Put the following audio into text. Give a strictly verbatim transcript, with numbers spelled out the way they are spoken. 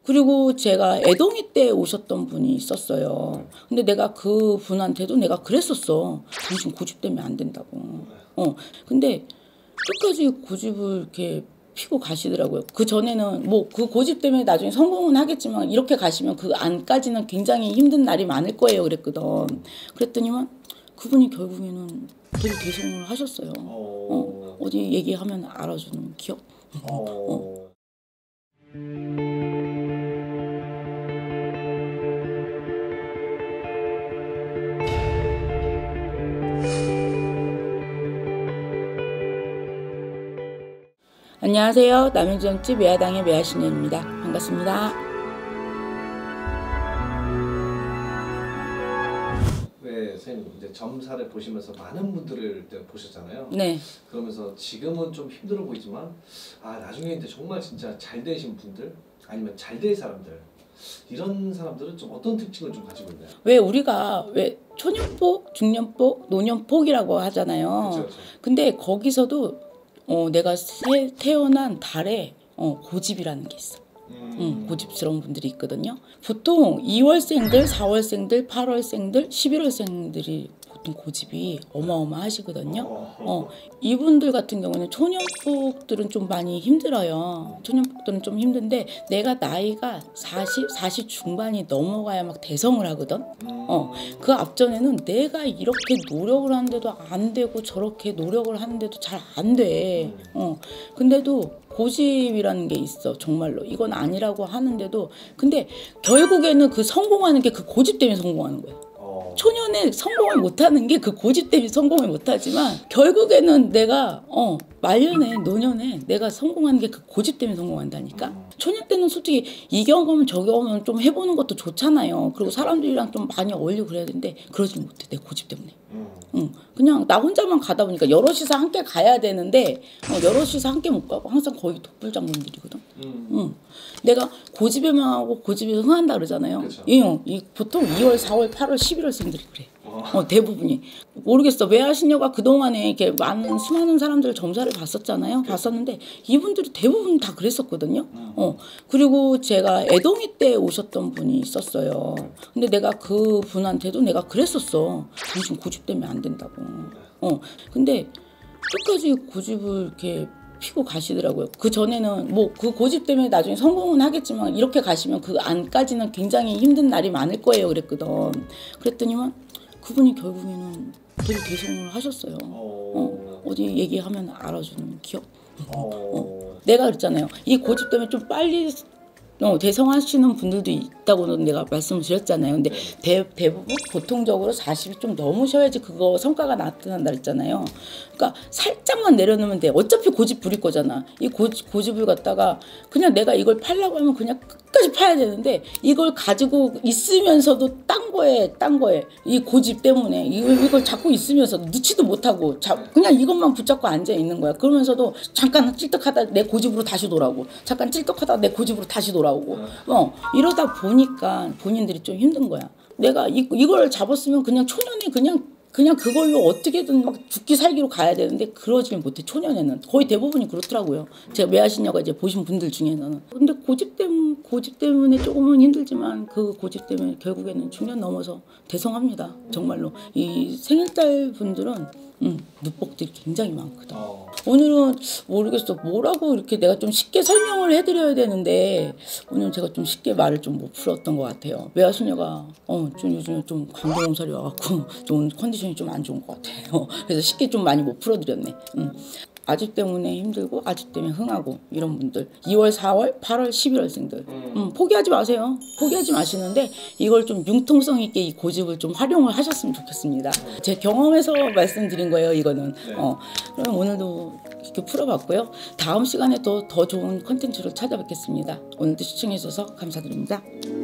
그리고 제가 애동이 때 오셨던 분이 있었어요. 근데 내가 그 분한테도 내가 그랬었어. 당신 고집되면 안 된다고. 어. 근데 끝까지 고집을 이렇게 피고 가시더라고요. 그 전에는 뭐 그 고집 때문에 나중에 성공은 하겠지만 이렇게 가시면 그 안까지는 굉장히 힘든 날이 많을 거예요. 그랬거든. 그랬더니만 그분이 결국에는 되게 대성을 하셨어요. 어. 어디 얘기하면 알아주는 기억? 어. 안녕하세요. 남양주점집 매화당의 매화신녀입니다. 반갑습니다. 네, 선생님 이제 점사를 보시면서 많은 분들을 보셨잖아요. 네. 그러면서 지금은 좀 힘들어 보이지만 아 나중에 이제 정말 진짜 잘 되신 분들 아니면 잘 될 사람들 이런 사람들은 좀 어떤 특징을 좀 가지고 있나요? 왜 우리가 왜 초년폭, 중년폭, 노년폭이라고 하잖아요. 그쵸, 그쵸. 근데 거기서도 어, 내가 세, 태어난 달에 어, 고집이라는 게 있어. 음. 음, 고집스러운 분들이 있거든요. 보통 이월생들, 사월생들, 팔월생들, 십일월생들이 보통 고집이 어마어마하시거든요. 어, 이분들 같은 경우는 초년폭들은 좀 많이 힘들어요. 초년폭들은 좀 힘든데 내가 나이가 사십, 사십 중반이 넘어가야 막 대성을 하거든. 어, 그 앞전에는 내가 이렇게 노력을 하는데도 안 되고 저렇게 노력을 하는데도 잘 안 돼. 어, 근데도 고집이라는 게 있어. 정말로 이건 아니라고 하는데도 근데 결국에는 그 성공하는 게 그 고집 때문에 성공하는 거야. 초년에 성공을 못하는 게 그 고집 때문에 성공을 못하지만 결국에는 내가 어 말년에 노년에 내가 성공하는 게 그 고집 때문에 성공한다니까. 초년 때는 솔직히 이 경험은 저 경험은 좀 해보는 것도 좋잖아요. 그리고 사람들이랑 좀 많이 어울리고 그래야 되는데 그러지 못해. 내 고집 때문에. 응. 그냥 나 혼자만 가다 보니까 여럿이서 함께 가야 되는데 어, 여럿이서 함께 못 가고 항상 거의 독불장군들이거든. 음. 응. 내가 고집에 망하고 고집에 흥한다 그러잖아요. 이, 이 보통 이월, 사월, 팔월, 십일월생들이 그래. 어, 대부분이. 모르겠어. 매화신녀가 그동안에 이렇게 많은 수많은 사람들 점사를 봤었잖아요. 봤었는데 이분들이 대부분 다 그랬었거든요. 어. 그리고 제가 애동이 때 오셨던 분이 있었어요. 근데 내가 그 분한테도 내가 그랬었어. 당신 고집되면 안 된다고. 어. 근데 끝까지 고집을 이렇게 피고 가시더라고요. 그 전에는 뭐 그 고집 때문에 나중에 성공은 하겠지만 이렇게 가시면 그 안까지는 굉장히 힘든 날이 많을 거예요. 그랬거든. 그랬더니만 그분이 결국에는 되게 대성을 하셨어요. 어, 어디 얘기하면 알아주는 기억? 어. 내가 그랬잖아요. 이 고집 때문에 좀 빨리 어, 대성하시는 분들도 있다고는 내가 말씀을 드렸잖아요. 근데 대, 대부분 보통적으로 사십이 좀 넘으셔야지 그거 성과가 나타난다 그랬잖아요. 그러니까 살짝만 내려놓으면 돼. 어차피 고집 부릴 거잖아. 이 고, 고집을 갖다가 그냥 내가 이걸 팔려고 하면 그냥 끝까지 파야 되는데 이걸 가지고 있으면서도 딴 거에 딴 거에 이 고집 때문에 이걸, 이걸 잡고 있으면서 넣지도 못하고 자, 그냥 이것만 붙잡고 앉아 있는 거야. 그러면서도 잠깐 찔떡하다 내 고집으로 다시 돌아오고 잠깐 찔떡하다 내 고집으로 다시 돌아오고 어, 이러다 보니까 본인들이 좀 힘든 거야. 내가 이, 이걸 잡았으면 그냥 초년에 그냥 그냥 그걸로 어떻게든 막 죽기 살기로 가야 되는데 그러질 못해. 초년에는 거의 대부분이 그렇더라고요. 제가 매화신녀가 이제 보신 분들 중에서는. 근데 고집 때문에 고집 때문에 조금은 힘들지만 그 고집 때문에 결국에는 중년 넘어서 대성합니다. 정말로 이 생일달 분들은 음, 누뻑들이 굉장히 많거든. 어. 오늘은 모르겠어. 뭐라고 이렇게 내가 좀 쉽게 설명을 해드려야 되는데 오늘 제가 좀 쉽게 말을 좀 못 풀었던 것 같아요. 매화신녀가 어, 좀 요즘에 좀 감기몸살이 와갖고 좀 컨디션이 좀 안 좋은 것 같아요. 그래서 쉽게 좀 많이 못 풀어드렸네. 음. 아집 때문에 힘들고 아집 때문에 흥하고 이런 분들 이월, 사월, 팔월, 십일월생들 음, 포기하지 마세요. 포기하지 마시는데 이걸 좀 융통성 있게 이 고집을 좀 활용을 하셨으면 좋겠습니다. 제 경험에서 말씀드린 거예요. 이거는. 어, 그럼 오늘도 이렇게 풀어봤고요. 다음 시간에 또 더 좋은 컨텐츠를 찾아뵙겠습니다. 오늘도 시청해 주셔서 감사드립니다.